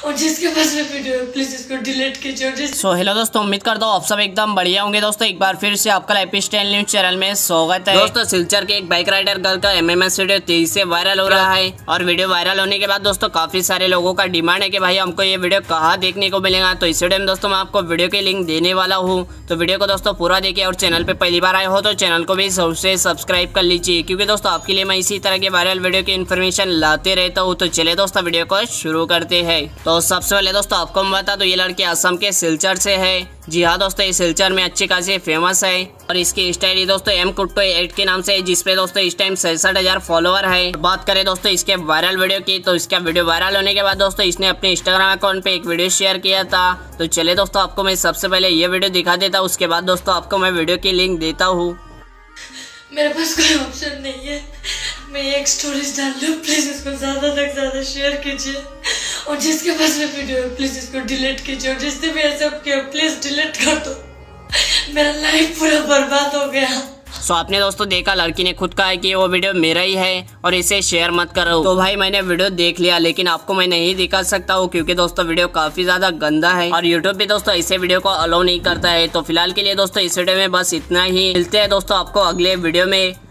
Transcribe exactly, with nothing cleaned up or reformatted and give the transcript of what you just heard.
और जिसके पास में वीडियो है प्लीज इसको डिलीट कीजिए। सो हेलो दोस्तों, उम्मीद करता हूँ आप सब एकदम बढ़िया होंगे। दोस्तों एक बार फिर से आपका लाइफ स्टाइल न्यूज चैनल में स्वागत है। दोस्तों सिलचर के एक बाइक राइडर गर्ल का एमएमएस वीडियो तेजी से वायरल हो रहा है और वीडियो वायरल होने के बाद दोस्तों काफी सारे लोगों का डिमांड है कि भाई हमको ये वीडियो कहाँ देखने को मिलेगा। तो इस वीडियो में दोस्तों मैं आपको वीडियो की लिंक देने वाला हूँ, तो वीडियो को दोस्तों पूरा देखिए और चैनल पे पहली बार आए हो तो चैनल को भी सबसे सब्सक्राइब कर लीजिए, क्योंकि दोस्तों आपके लिए मैं इसी तरह के वायरल वीडियो की इन्फॉर्मेशन लाते रहता हूँ। तो चलिए दोस्तों वीडियो को शुरू करते हैं। तो सबसे पहले दोस्तों आपको मैं बता दूं, ये लड़की असम के सिलचर से है। जी हाँ दोस्तों, ये सिलचर में अच्छी खासी फेमस है और इसकी इंस्टा आईडी दोस्तों एम कुट्टो एट के नाम से है, जिसपे दोस्तों इस टाइम सड़सठ हजार फॉलोअर है। बात करें दोस्तों इसके वायरल वीडियो की, तो इसका वीडियो वायरल होने के बाद दोस्तों इसने अपने इंस्टाग्राम अकाउंट पे एक वीडियो शेयर किया था। तो चलिए दोस्तों आपको मैं सबसे पहले ये वीडियो दिखा देता हूँ, उसके बाद दोस्तों आपको मैं वीडियो की लिंक देता हूँ। मेरे पास कोई ऑप्शन नहीं है, मैं एक स्टोरीज डाल लूँ, प्लीज इसको ज्यादा तक ज्यादा शेयर कीजिए। और जिसके पास में वीडियो है प्लीज इसको डिलीट कीजिए, और जिसने भी ऐसा किया प्लीज डिलीट कर दो, मेरा लाइफ पूरा बर्बाद हो गया। सो so, आपने दोस्तों देखा, लड़की ने खुद कहा है कि वो वीडियो मेरा ही है और इसे शेयर मत करो। तो भाई मैंने वीडियो देख लिया, लेकिन आपको मैं नहीं दिखा सकता हूँ क्योंकि दोस्तों वीडियो काफी ज्यादा गंदा है और यूट्यूब भी दोस्तों इसे वीडियो को अलाउ नहीं करता है। तो फिलहाल के लिए दोस्तों इस वीडियो में बस इतना ही। मिलते हैं दोस्तों आपको अगले वीडियो में।